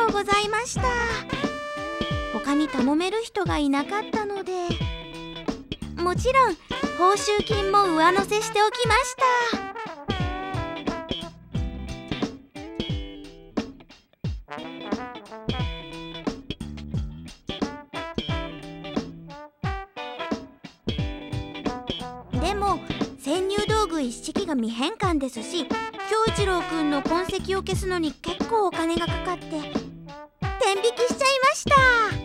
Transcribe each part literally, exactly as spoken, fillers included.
とうございました。他に頼める人がいなかったので、もちろん報酬金も上乗せしておきました。でも潜入道具一式が未返還ですし、恭一郎くんの痕跡を消すのに結構お金がかかって天引きしちゃいました。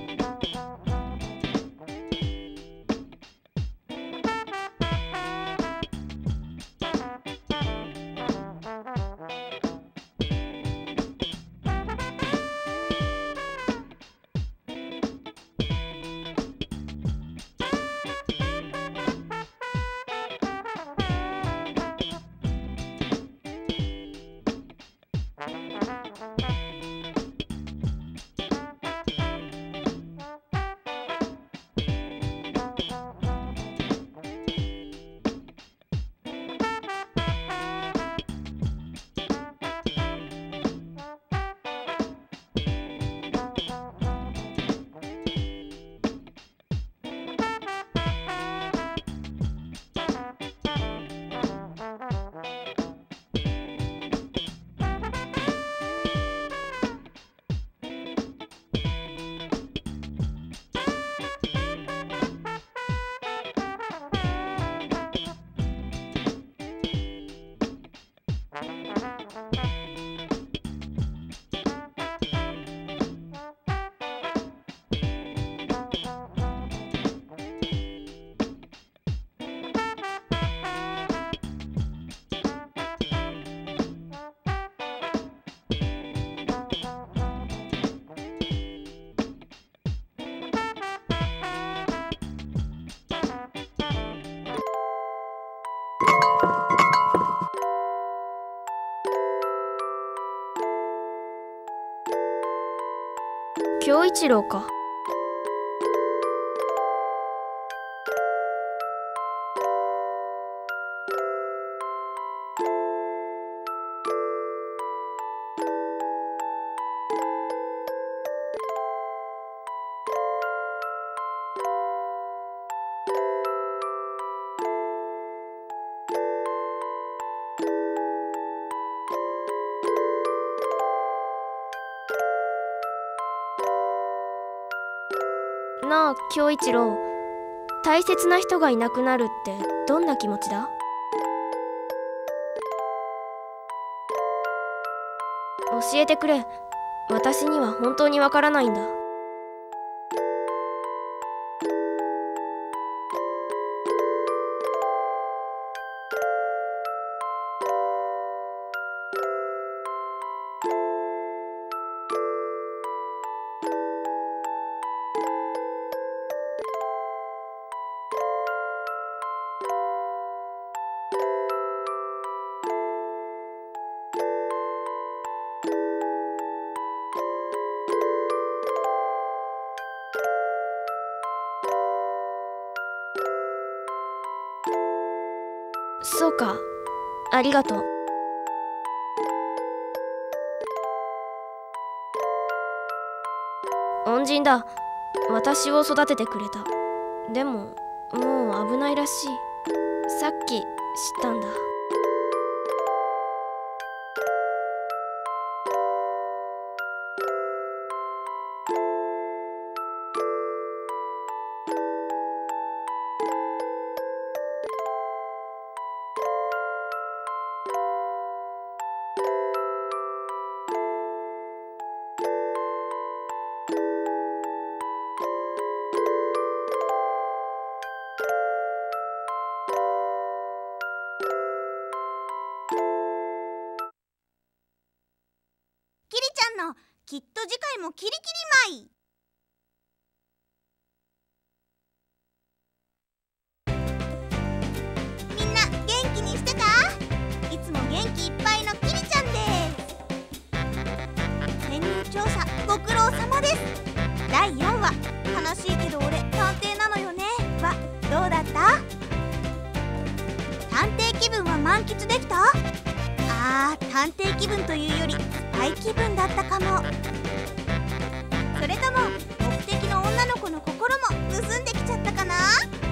恭一郎か。なあ恭一郎、大切な人がいなくなるってどんな気持ちだ？教えてくれ。私には本当にわからないんだ。そうか、ありがとう。恩人だ。私を育ててくれた。でももう危ないらしい。さっき知ったんだ。 きっと次回もキリキリ舞い。みんな元気にしてた？いつも元気いっぱいのキリちゃんです。潜入調査ご苦労様です。だいよんわ「悲しいけど俺探偵なのよね」はどうだった？探偵気分は満喫できた？あー、探偵気分というよりスパイ気分だったかも。 れとも目的の女の子の心も盗んできちゃったかな。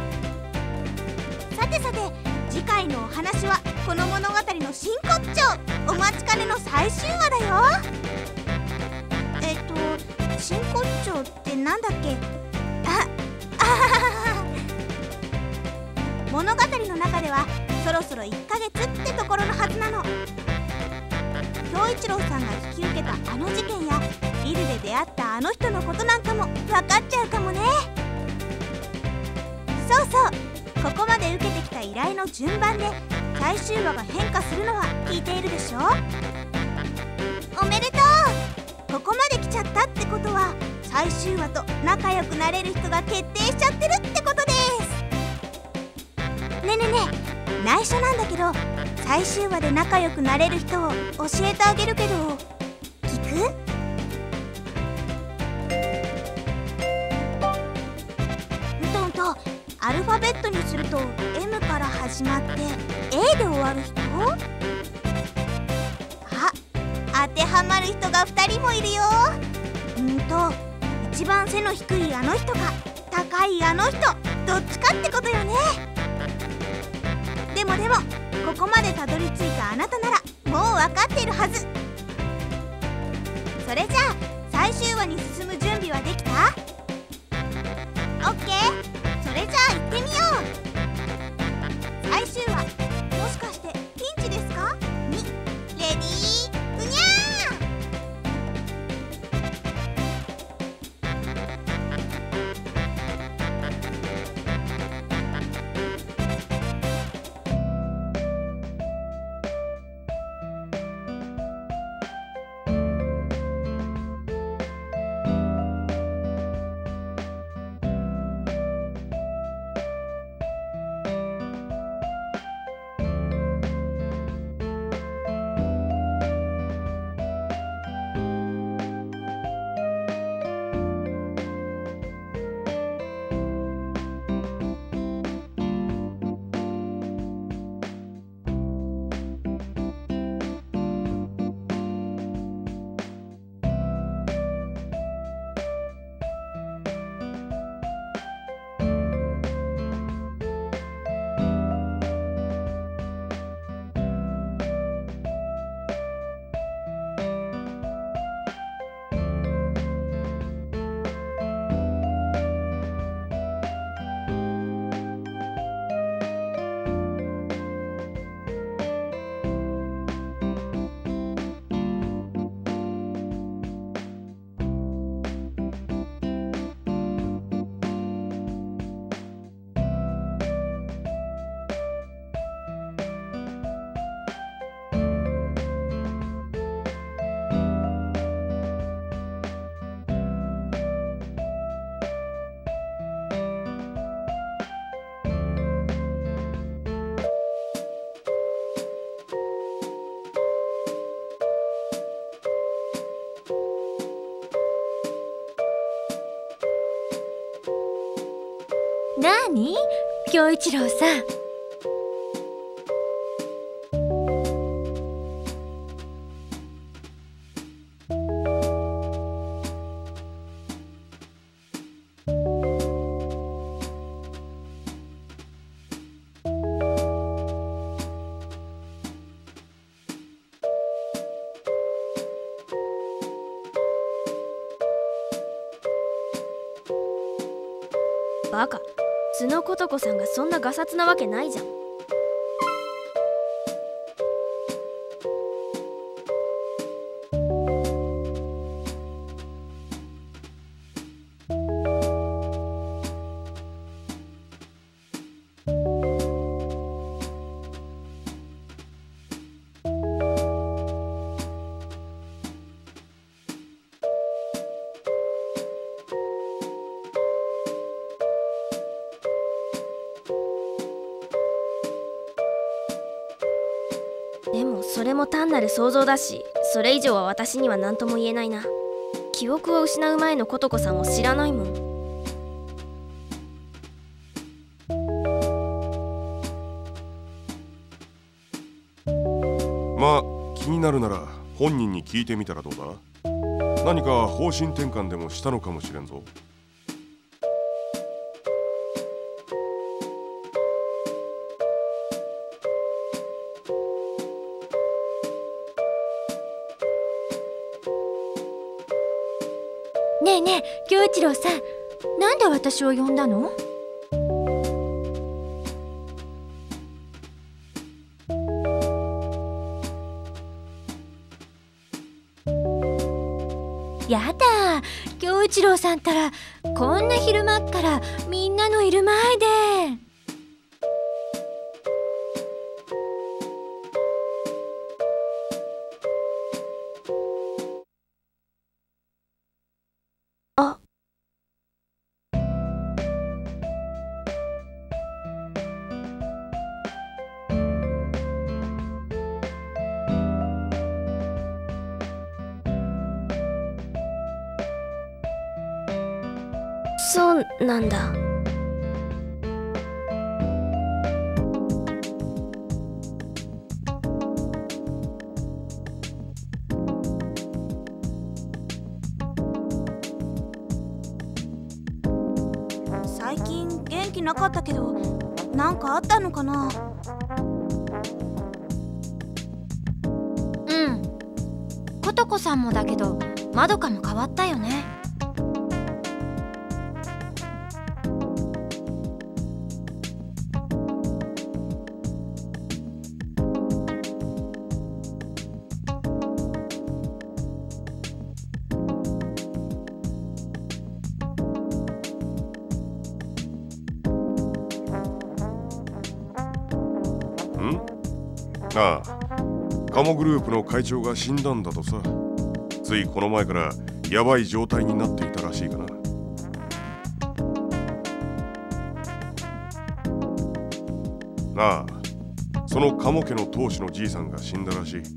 さてさて、次回のお話はこの物語の真骨頂、お待ちかねの最終話だよ。えっと真骨頂ってなんだっけ。ああははは。物語の中ではそろそろいっかげつってところのはずなの。恭一郎さんが引き受けたあの事件やビルで出会ったあの人のことなんかも分かっちゃうかもね。そうそう、ここまで受けてきた依頼の順番で最終話が変化するのは聞いているでしょ。おめでとう。ここまで来ちゃったってことは最終話と仲良くなれる人が決定しちゃってるってことです。ねえねえねえ、内緒なんだけど最終話で仲良くなれる人を教えてあげるけど聞く？うんとうんと、アルファベットにすると エム から始まって エー で終わる人？あ、当てはまる人がふたりもいるよ。うんと、一番背の低いあの人か高いあの人、どっちかってことよね。でもでもここまでたどり着いたあなたならもう分かっているはず。それじゃあ最終話に進む準備はできた？ オーケー。 それじゃあ行ってみよう。最終話、もしかしてピンチですか？にレディーふにゃなーに、恭一郎さん。 バカ、角琴子さんがそんなガサツなわけないじゃん。でもそれも単なる想像だし、それ以上は私には何とも言えないな。記憶を失う前の琴子さんを知らないもん。 まあ気になるなら本人に聞いてみたらどうだ。 何か方針転換でもしたのかもしれんぞ。 ねえねえ、恭一郎さん、なんで私を呼んだの？やだ、恭一郎さんったらこんな昼間っからみんなのいる前で。 あ、そうなんだ。 最近元気なかったけど、なんかあったのかな？ うん、ことこさんもだけど、まどかも変わったよね。 ああ、カモグループの会長が死んだんだとさ。ついこの前からヤバい状態になっていたらしいかな。ああ、そのカモ家の当主のじいさんが死んだらしい。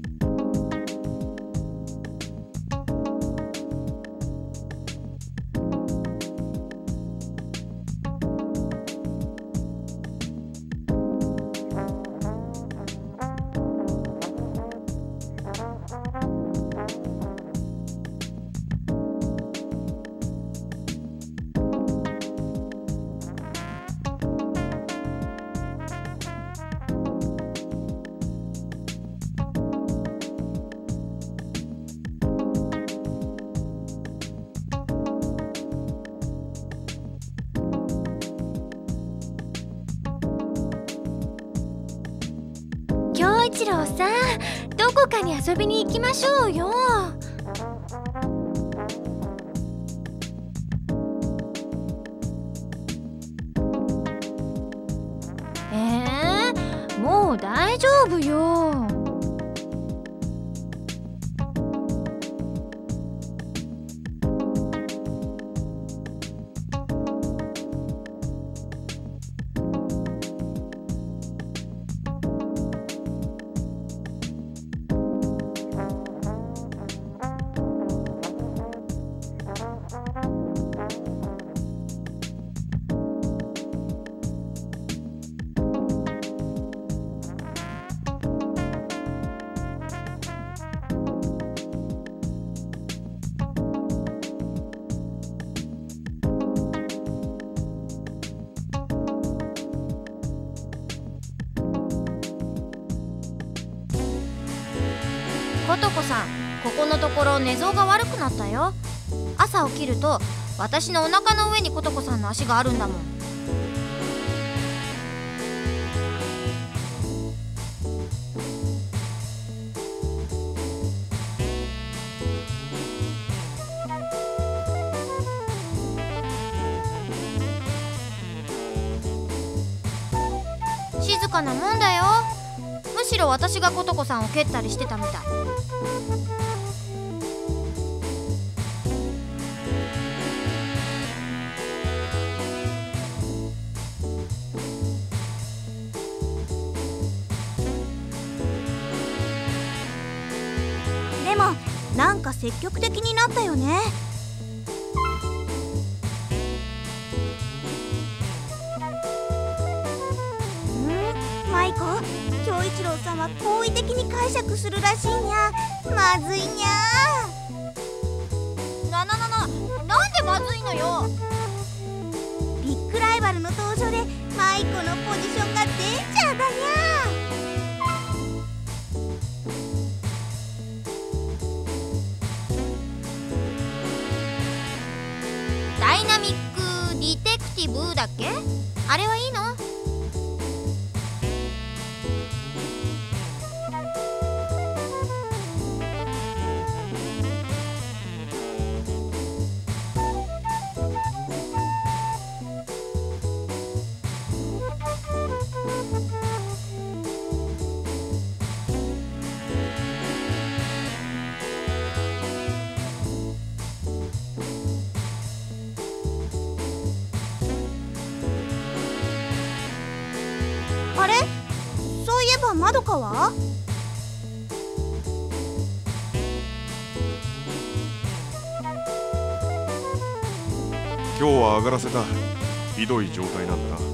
恭一郎さん、どこかに遊びに行きましょうよ。えー、もう大丈夫よ。ことこさん、ここのところ寝相が悪くなったよ。朝起きると私のお腹の上にことこさんの足があるんだもん。静かなもんだよ。むしろ私がことこさんを蹴ったりしてたみたい。 でもなんか積極的になったよね。マイコ、恭一郎さんは好意的に解釈するらしいにゃ。まずいにゃ。 のよ。 ビッグライバルの登場でマイコのポジションがデンジャーだにゃ。 ダイナミックディテクティブだっけ？あれはいいの？ あれ、そういえばまどかは？ 今日は上がらせた。ひどい状態なんだな。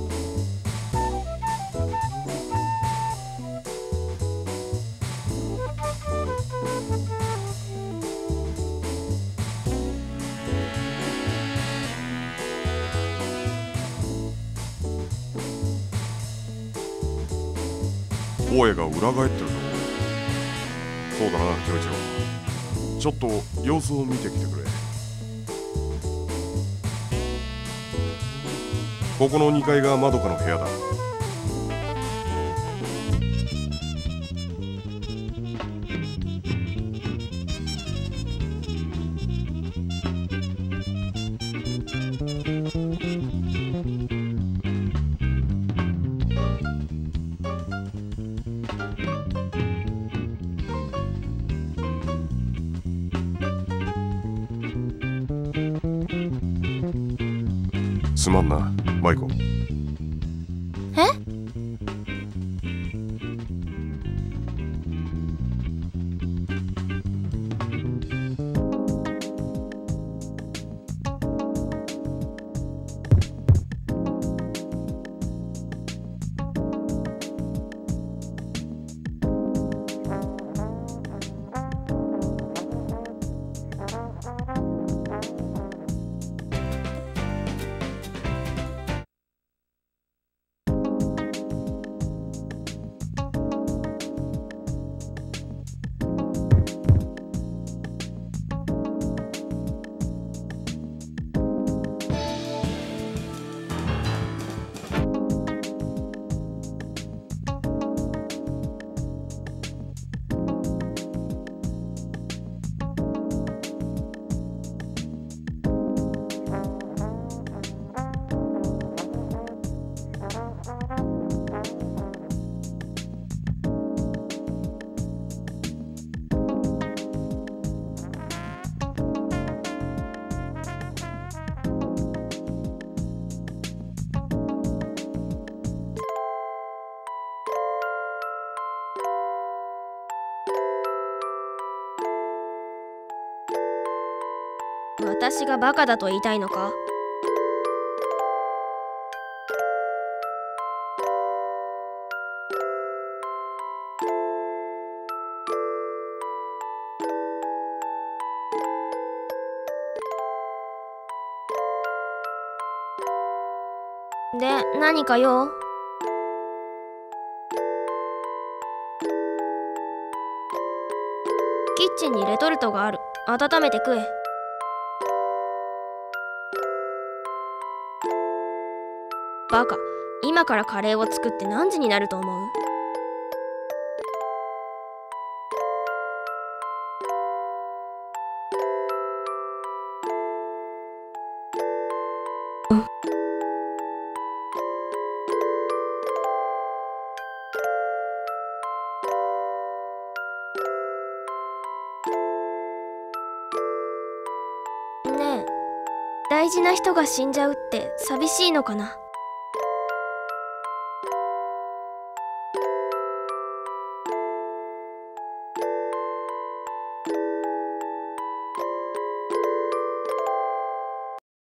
声が裏返ってるぞ。そうだな、恭一郎。ちょっと様子を見てきてくれ。ここのにかいがまどかの部屋だ。すまんな、マイコ。 え？ 私がバカだと言いたいのか？で、何か用？キッチンにレトルトがある。温めて食え。バカ、今からカレーを作って何時になると思う？ねえ、大事な人が死んじゃうって寂しいのかな？